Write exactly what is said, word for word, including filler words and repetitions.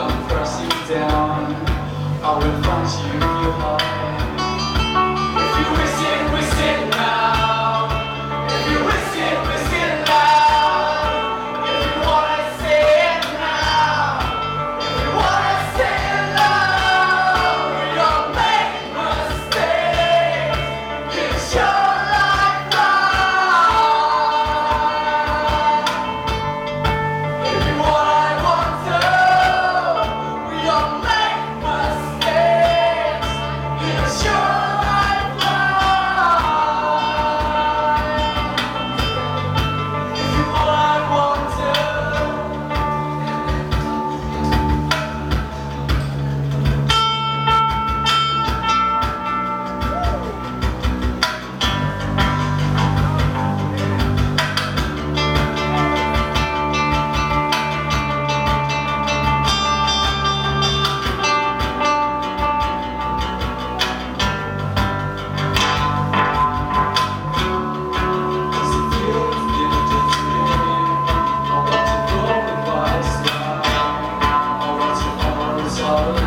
I'm pressing down, I will find you behind. If you wish it, wish it now. If you wish it, wish it loud. If you wanna say it now. If you wanna say it loud. We all make mistakes. It's your life now. If you want, I want to. We all make mistakes. It's your life now. If you want, I want to. Does it feel different to me? I want to go with my style. I want to follow this all